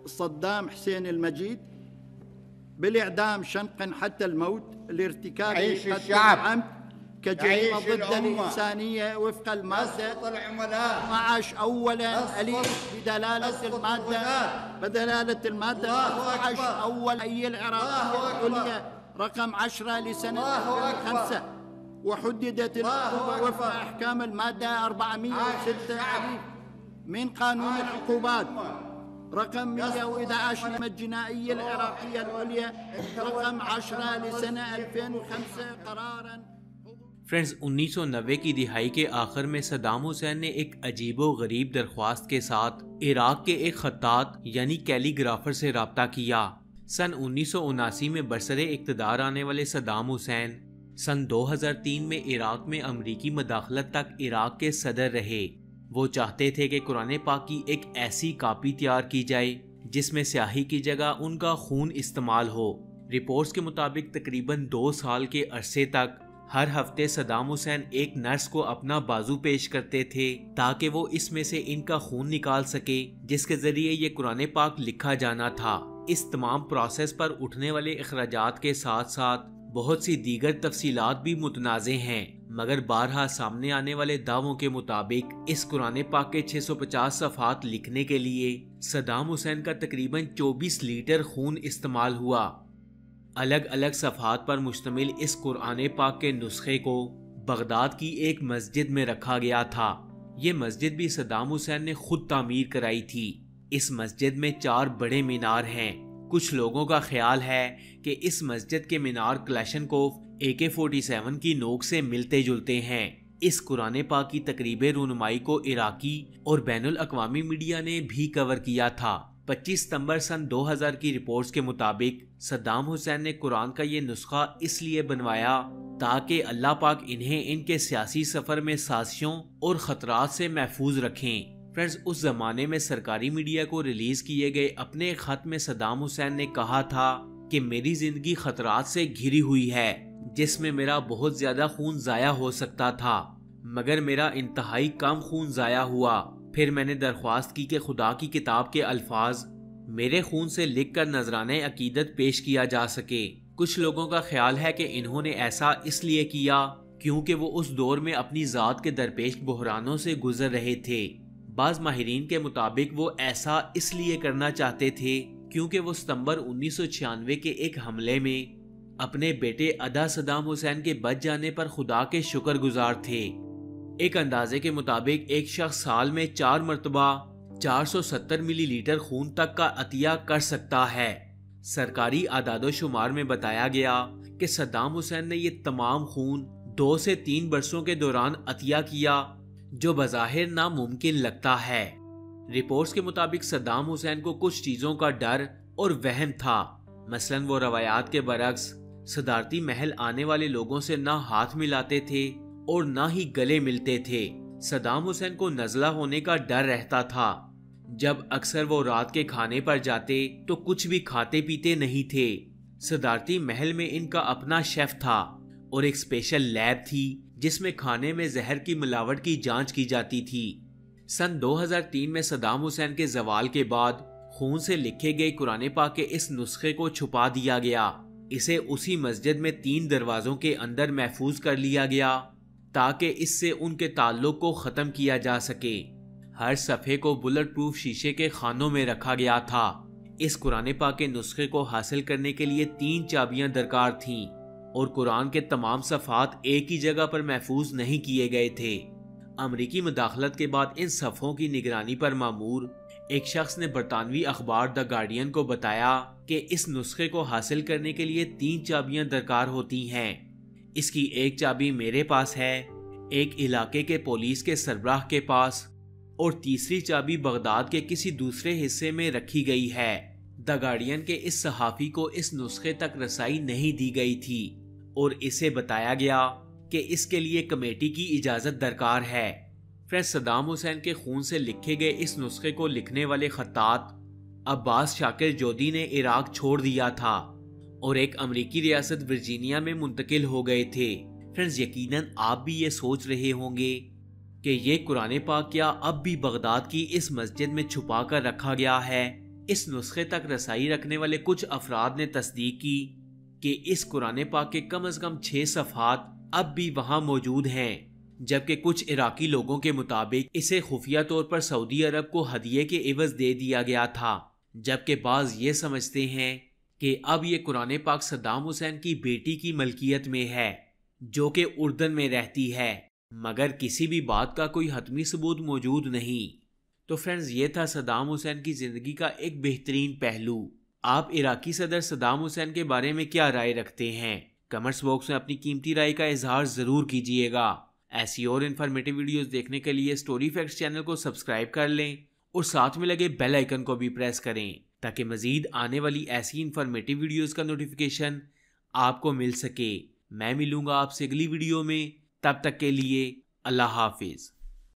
صدام حسين المجيد بالإعدام شنقا حتى الموت لارتكاب قتل العمد كجريمة ضد الإنسانية وفق المادة 12 أولا أليف بدلالة المادة 12 أول أي العراقية العليا رقم 10 لسنة 2005، وحددت العقوبة وفق أحكام المادة 406 أليف من قانون العقوبات رقم 111 الجنائية العراقية العليا رقم 10 لسنة 2005 قراراً। Friends, 1990 की दिहाई के आखिर में सद्दाम हुसैन ने एक अजीबो गरीब दरख्वास्त के साथ इराक के एक खत्तात यानी कैलीग्राफर से रब्ता किया। सन 1979 में बरसरे इक़्तिदार आने वाले सद्दाम हुसैन सन 2003 में इराक में अमरीकी मदाखलत तक इराक के सदर रहे। वो चाहते थे कि कुरान पाक की एक ऐसी कापी तैयार की जाए जिसमें स्याही की जगह उनका खून इस्तेमाल हो। रिपोर्ट्स के मुताबिक तकरीबन 2 साल के अरसे तक हर हफ्ते सद्दाम हुसैन एक नर्स को अपना बाजू पेश करते थे ताकि वो इसमें से इनका खून निकाल सके, जिसके जरिए ये कुरान पाक लिखा जाना था। इस तमाम प्रोसेस पर उठने वाले अखराजात के साथ साथ बहुत सी दीगर तफसीलात भी मुतनाज़े हैं, मगर बारहा सामने आने वाले दावों के मुताबिक इस कुरान पाक के 650 सफ़हात लिखने के लिए सद्दाम हुसैन का तकरीबन 24 लीटर खून इस्तेमाल हुआ। अलग अलग सफ़हात पर मुश्तमिल इस कुरान पाक के नुस्खे को बगदाद की एक मस्जिद में रखा गया था। ये मस्जिद भी सद्दाम हुसैन ने खुद तामीर कराई थी। इस मस्जिद में 4 बड़े मीनार हैं। कुछ लोगों का ख्याल है कि इस मस्जिद के मीनार क्लैशनकोफ AK-47 की नोक से मिलते जुलते हैं। इस कुरान पाक की तकरीब रूनुमाई को इराकी और बैनुल अक़वामी मीडिया ने भी कवर किया था। 25 सितंबर सन 2000 की रिपोर्ट्स के मुताबिक सद्दाम हुसैन ने कुरान का ये नुस्खा इसलिए बनवाया ताकि अल्लाह पाक इन्हें इनके सियासी सफर में साजिशों और खतरात से महफूज रखें। फ्रेंड्स, उस जमाने में सरकारी मीडिया को रिलीज किए गए अपने एक खत में सद्दाम हुसैन ने कहा था कि मेरी जिंदगी खतरात से घिरी हुई है, जिसमें मेरा बहुत ज्यादा खून जाया हो सकता था, मगर मेरा इंतहाई कम खून जाया हुआ। फिर मैंने दरख्वास्त की कि खुदा की किताब के अल्फाज मेरे खून से लिखकर नजराने अकीदत पेश किया जा सके। कुछ लोगों का ख्याल है कि इन्होंने ऐसा इसलिए किया क्योंकि वो उस दौर में अपनी जात के दरपेश बहरानों से गुजर रहे थे। बाज माहिरीन के मुताबिक वो ऐसा इसलिए करना चाहते थे क्योंकि वो सितंबर 1996 के एक हमले में अपने बेटे अदा सद्दाम हुसैन के बच जाने पर खुदा के शुक्रगुजार थे। एक अंदाजे के मुताबिक एक शख्स साल में 4 मरतबा 470 मिलीलीटर खून तक का अतिया कर सकता है। सरकारी आदादो शुमार में बताया गया कि सद्दाम हुसैन ने ये तमाम खून 2 से 3 बरसों के दौरान अतिया किया, जो बज़ाहिर नामुमकिन लगता है। रिपोर्ट्स के मुताबिक सद्दाम हुसैन को कुछ चीजों का डर और वहम था। मसलन वो रवायात के बरक्स सदारती महल आने वाले लोगों से ना हाथ मिलाते थे और ना ही गले मिलते थे। सद्दाम हुसैन को नज़ला होने का डर रहता था। जब अक्सर वो रात के खाने पर जाते तो कुछ भी खाते पीते नहीं थे। सदारती महल में इनका अपना शेफ था और एक स्पेशल लैब थी जिसमें खाने में जहर की मिलावट की जांच की जाती थी। सन 2003 में सद्दाम हुसैन के जवाल के बाद खून से लिखे गए कुरान पाक के इस नुस्खे को छुपा दिया गया। इसे उसी मस्जिद में 3 दरवाजों के अंदर महफूज कर लिया गया ताकि इससे उनके ताल्लुक को ख़त्म किया जा सके। हर सफ़े को बुलेट प्रूफ शीशे के खानों में रखा गया था। इस कुरान पाक के नुस्खे को हासिल करने के लिए 3 चाबियां दरकार थीं और कुरान के तमाम सफ़ात एक ही जगह पर महफूज नहीं किए गए थे। अमरीकी मुदाखलत के बाद इन सफ़ों की निगरानी पर मामूर एक शख्स ने बरतानवी अखबार द गार्डियन को बताया कि इस नुस्खे को हासिल करने के लिए 3 चाबियां दरकार होती हैं। इसकी एक चाबी मेरे पास है, एक इलाके के पुलिस के सरबराह के पास और तीसरी चाबी बगदाद के किसी दूसरे हिस्से में रखी गई है। द गार्डियन के इस सहाफ़ी को इस नुस्खे तक रसाई नहीं दी गई थी और इसे बताया गया कि इसके लिए कमेटी की इजाज़त दरकार है। फिर सद्दाम हुसैन के खून से लिखे गए इस नुस्खे को लिखने वाले खत्तात अब्बास शाकिर जोदी ने इराक छोड़ दिया था और एक अमरीकी रियासत वर्जीनिया में मुंतकिल हो गए थे। फ्रेंड्स, यकीनन आप भी ये सोच रहे होंगे कि ये कुरान पाक क्या अब भी बगदाद की इस मस्जिद में छुपा कर रखा गया है। इस नुस्खे तक रसाई रखने वाले कुछ अफराद ने तस्दीक की कि इस कुरान पाक के कम से कम 6 सफ़हात अब भी वहां मौजूद हैं, जबकि कुछ इराकी लोगों के मुताबिक इसे खुफिया तौर पर सऊदी अरब को हदिये के एवज दे दिया गया था, जबकि बाज ये समझते हैं कि अब ये कुरान पाक सद्दाम हुसैन की बेटी की मलकियत में है जो कि उर्दन में रहती है, मगर किसी भी बात का कोई हतमी सबूत मौजूद नहीं। तो फ्रेंड्स, ये था सद्दाम हुसैन की ज़िंदगी का एक बेहतरीन पहलू। आप इराकी सदर सद्दाम हुसैन के बारे में क्या राय रखते हैं? कमेंट्स बॉक्स में अपनी कीमती राय का इजहार ज़रूर कीजिएगा। ऐसी और इन्फॉर्मेटिव वीडियोस देखने के लिए स्टोरी फैक्ट्स चैनल को सब्सक्राइब कर लें और साथ में लगे बेल आइकन को भी प्रेस करें ताकि मज़ीद आने वाली ऐसी इन्फॉर्मेटिव वीडियोस का नोटिफिकेशन आपको मिल सके। मैं मिलूंगा आपसे अगली वीडियो में, तब तक के लिए अल्लाह हाफिज़।